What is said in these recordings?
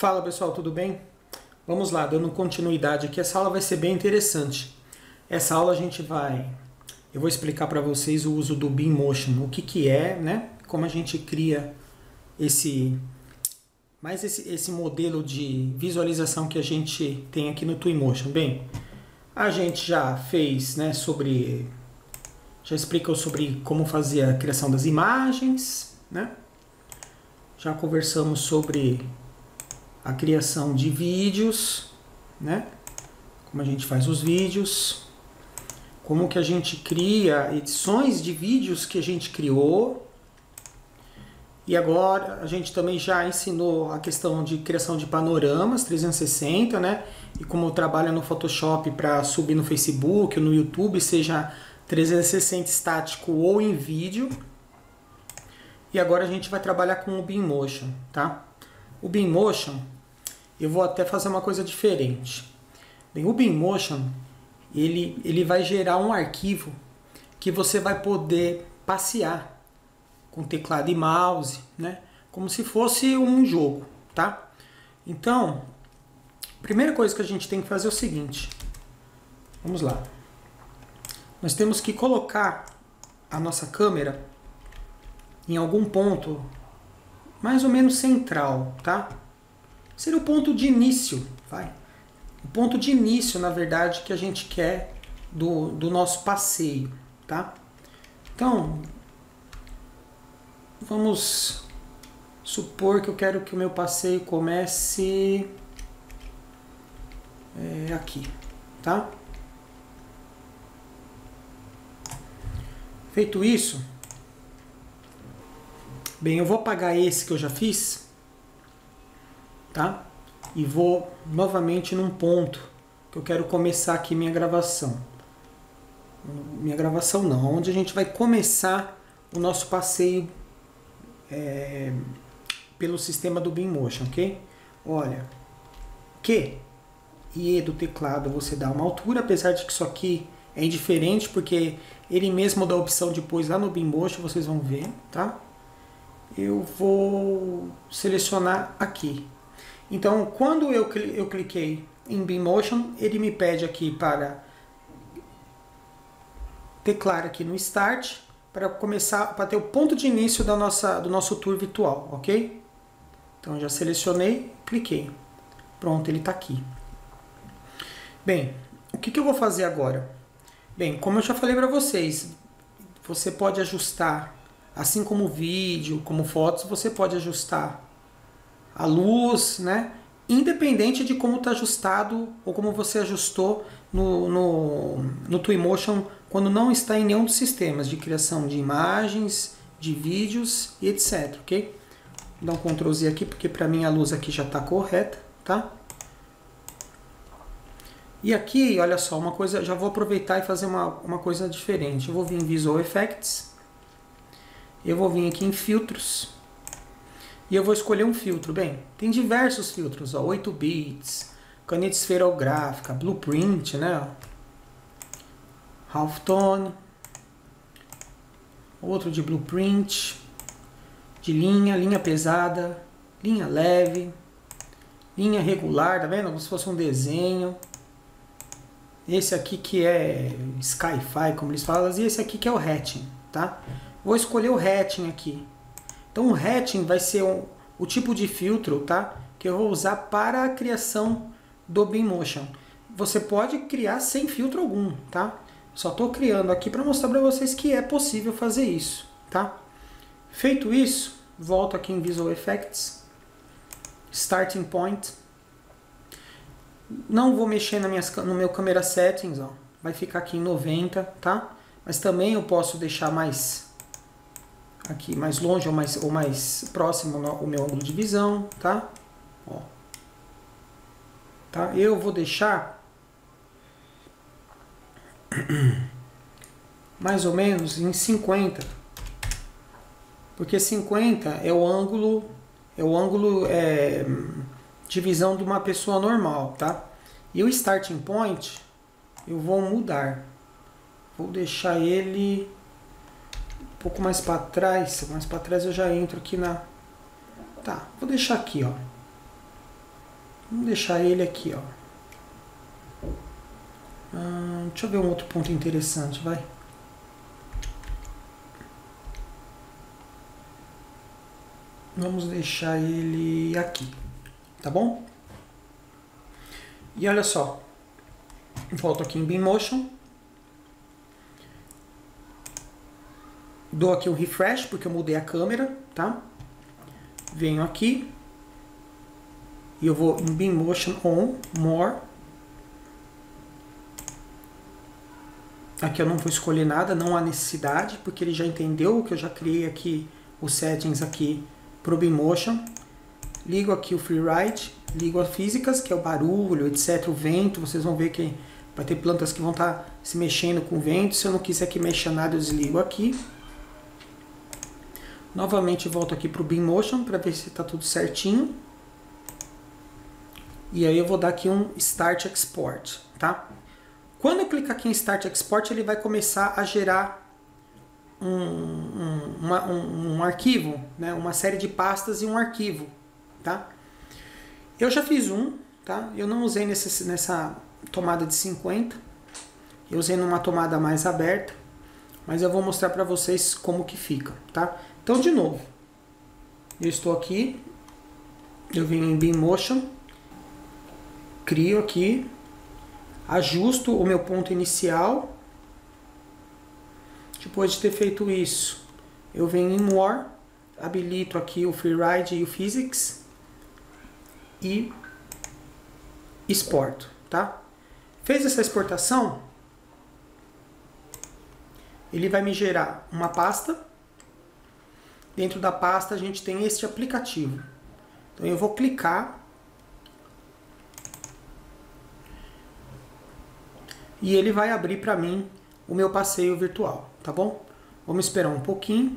Fala pessoal, tudo bem? Vamos lá, dando continuidade aqui, essa aula vai ser bem interessante. Essa aula eu vou explicar para vocês o uso do BeamMotion, o que é, né? Como a gente cria esse modelo de visualização que a gente tem aqui no Twinmotion. Bem, a gente já fez, né, já explicou sobre como fazer a criação das imagens, né? Já conversamos sobre a criação de vídeos, né? Como a gente faz os vídeos, como que a gente cria edições de vídeos que a gente criou. E agora a gente também já ensinou a questão de criação de panoramas 360, né? E como trabalha no Photoshop para subir no Facebook ou no YouTube, seja 360 estático ou em vídeo. E agora a gente vai trabalhar com o BeamMotion, tá? O BeamMotion, eu vou até fazer uma coisa diferente. Bem, o BeamMotion, ele vai gerar um arquivo que você vai poder passear com teclado e mouse, né? Como se fosse um jogo, tá? Então, a primeira coisa que a gente tem que fazer é o seguinte. Vamos lá. Nós temos que colocar a nossa câmera em algum ponto mais ou menos central, tá? Seria o ponto de início, vai. O ponto de início, na verdade, que a gente quer do nosso passeio, tá? Então, vamos supor que eu quero que o meu passeio comece aqui, tá? Feito isso, bem, eu vou apagar esse que eu já fiz, tá? E vou novamente num ponto que eu quero começar aqui minha gravação. Minha gravação não, onde a gente vai começar o nosso passeio pelo sistema do BeamMotion, ok? Olha, Q e E do teclado você dá uma altura, apesar de que isso aqui é indiferente, porque ele mesmo dá a opção depois lá no BeamMotion, vocês vão ver, tá? Eu vou selecionar aqui. Então, quando eu cliquei em BeamMotion, ele me pede aqui para teclar aqui no Start, para começar, para ter o ponto de início do nosso tour virtual, ok? Então, já selecionei, cliquei. Pronto, ele está aqui. Bem, o que eu vou fazer agora? Bem, como eu já falei para vocês, você pode ajustar, assim como vídeo, como fotos, você pode ajustar a luz, né? Independente de como está ajustado ou como você ajustou no Twinmotion quando não está em nenhum dos sistemas de criação de imagens, de vídeos e etc, ok? Vou dar um Ctrl Z aqui porque para mim a luz aqui já está correta, tá? E aqui, olha só, uma coisa, já vou aproveitar e fazer uma coisa diferente. Eu vou vir em Visual Effects, eu vou vir aqui em Filtros, e eu vou escolher um filtro. Bem, tem diversos filtros, ó, 8 bits, caneta esferográfica, blueprint, né? Halftone, outro de blueprint, de linha pesada, linha leve, linha regular, tá vendo? Como se fosse um desenho. Esse aqui que é Sci-Fi, como eles falam, e esse aqui que é o Hatching, tá? Vou escolher o Hatching aqui. Então o Hatching vai ser o tipo de filtro, tá? Que eu vou usar para a criação do BeamMotion. Você pode criar sem filtro algum, tá? Só estou criando aqui para mostrar para vocês que é possível fazer isso, tá? Feito isso, volto aqui em Visual Effects, Starting Point. Não vou mexer no meu Camera Settings, ó. Vai ficar aqui em 90, tá? Mas também eu posso deixar mais aqui mais longe ou mais próximo o meu ângulo de visão, tá? Ó. Tá? Eu vou deixar mais ou menos em 50, porque 50 é o ângulo de visão de uma pessoa normal, tá? E o Starting Point eu vou mudar, vou deixar ele um pouco mais para trás eu já entro aqui na... Tá, vou deixar aqui, ó. Vamos deixar ele aqui, ó. Deixa eu ver um outro ponto interessante, vai. Vamos deixar ele aqui, tá bom? E olha só, volto aqui em BeamMotion, dou aqui um refresh porque eu mudei a câmera, tá? Venho aqui e eu vou em BeamMotion On, More. Aqui eu não vou escolher nada, não há necessidade, porque ele já entendeu que eu já criei aqui os settings aqui para o BeamMotion. Ligo aqui o Freeride, ligo as físicas, que é o barulho, etc, o vento. Vocês vão ver que vai ter plantas que vão estar se mexendo com o vento. Se eu não quiser que mexa nada, eu desligo aqui. Novamente volto aqui para o BeamMotion para ver se está tudo certinho. E aí eu vou dar aqui um Start Export, tá? Quando eu clicar aqui em Start Export, ele vai começar a gerar um arquivo, né? Uma série de pastas e um arquivo, tá? Eu já fiz um, tá? Eu não usei nessa tomada de 50, eu usei numa tomada mais aberta, mas eu vou mostrar para vocês como que fica, tá? Então, de novo, eu estou aqui, eu venho em BeamMotion, crio aqui, ajusto o meu ponto inicial. Depois de ter feito isso, eu venho em More, habilito aqui o Freeride e o Physics e exporto, tá? Fez essa exportação, ele vai me gerar uma pasta. Dentro da pasta a gente tem este aplicativo. Então eu vou clicar e ele vai abrir para mim o meu passeio virtual, tá bom? Vamos esperar um pouquinho.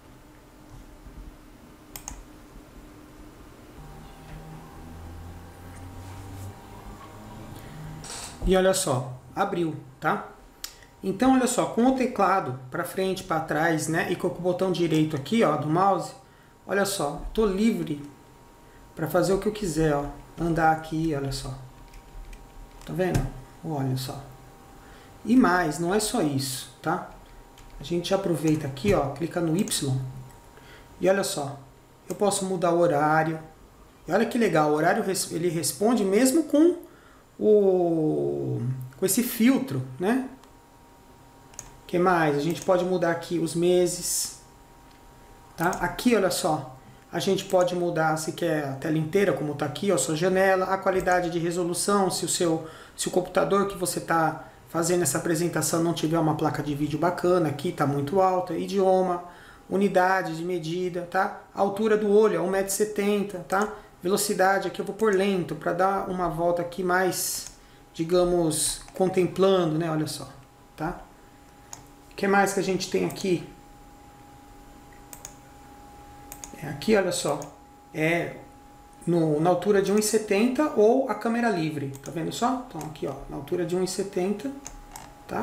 E olha só, abriu, tá? Então olha só, com o teclado para frente, para trás, né, e com o botão direito aqui, ó, do mouse, olha só, tô livre para fazer o que eu quiser, ó, andar aqui, olha só. Tá vendo? Olha só. E mais, não é só isso, tá? A gente aproveita aqui, ó, clica no Y e olha só, eu posso mudar o horário. E olha que legal, o horário ele responde mesmo com esse filtro, né? Que mais? A gente pode mudar aqui os meses, tá? Aqui, olha só, a gente pode mudar se quer a tela inteira, como tá aqui, ó, sua janela, a qualidade de resolução, se o computador que você tá fazendo essa apresentação não tiver uma placa de vídeo bacana, aqui tá muito alta, idioma, unidade de medida, tá? Altura do olho é 1,70 m, tá? Velocidade aqui eu vou pôr lento para dar uma volta aqui mais, digamos, contemplando, né? Olha só, tá? O que mais que a gente tem aqui? Aqui, olha só, na altura de 1,70 m ou a câmera livre, tá vendo só? Então aqui, ó, na altura de 1,70 m, tá?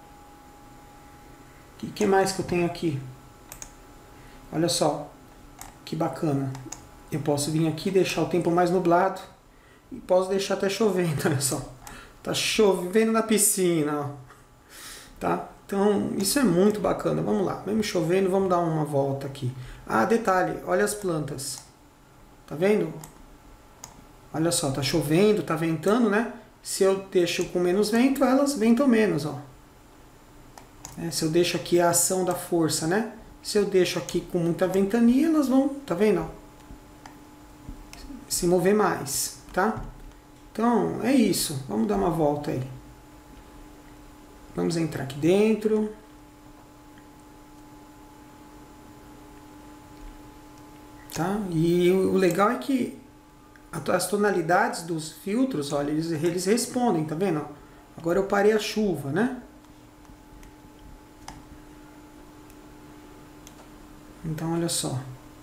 E o que mais que eu tenho aqui? Olha só, que bacana. Eu posso vir aqui e deixar o tempo mais nublado e posso deixar até chovendo, olha só. Tá chovendo na piscina, ó. Tá? Então, isso é muito bacana. Vamos lá, mesmo chovendo, vamos dar uma volta aqui. Ah, detalhe, olha as plantas. Tá vendo? Olha só, tá chovendo, tá ventando, né? Se eu deixo com menos vento, elas ventam menos, ó. Se eu deixo aqui a ação da força, né? Se eu deixo aqui com muita ventania, elas vão, tá vendo? Ó, se mover mais, tá? Então, é isso. Vamos dar uma volta aí. Vamos entrar aqui dentro. Tá? E o legal é que as tonalidades dos filtros, olha, eles respondem, tá vendo? Agora eu parei a chuva, né? Então, olha só.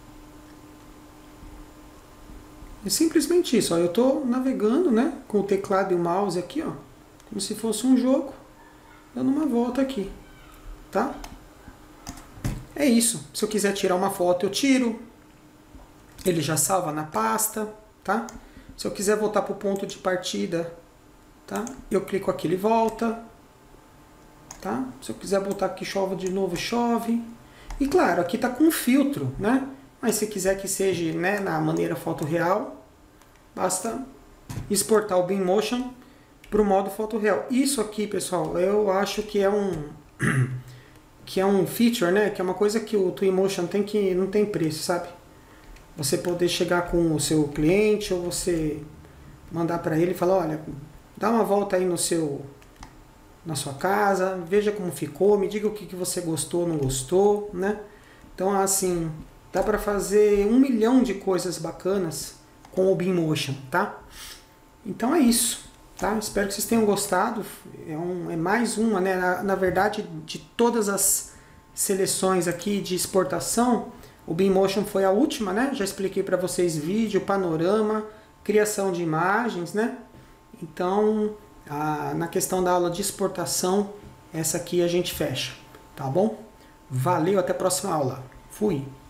É simplesmente isso, ó. Eu estou navegando, né, com o teclado e o mouse aqui, ó, como se fosse um jogo, dando uma volta aqui, tá? É isso. Se eu quiser tirar uma foto, eu tiro. Ele já salva na pasta, tá? Se eu quiser voltar para o ponto de partida, tá? Eu clico aqui, ele volta. Tá? Se eu quiser botar aqui chove de novo, chove. E claro, aqui está com filtro, né? Mas se quiser que seja, né, na maneira foto real, basta exportar o BeamMotion para o modo foto real. Isso aqui, pessoal, eu acho que é um feature, né? Que é uma coisa que o Twinmotion tem que não tem preço, sabe? Você poder chegar com o seu cliente ou você mandar para ele e falar, olha, dá uma volta aí na sua casa, veja como ficou, me diga o que você gostou, não gostou, né? Então, assim, dá para fazer 1 milhão de coisas bacanas com o BeamMotion, tá? Então é isso, tá? Espero que vocês tenham gostado. É mais uma, né? Na verdade, de todas as seleções aqui de exportação, o BeamMotion foi a última, né? Já expliquei para vocês vídeo, panorama, criação de imagens, né? Então, na questão da aula de exportação, essa aqui a gente fecha, tá bom? Valeu, até a próxima aula. Fui!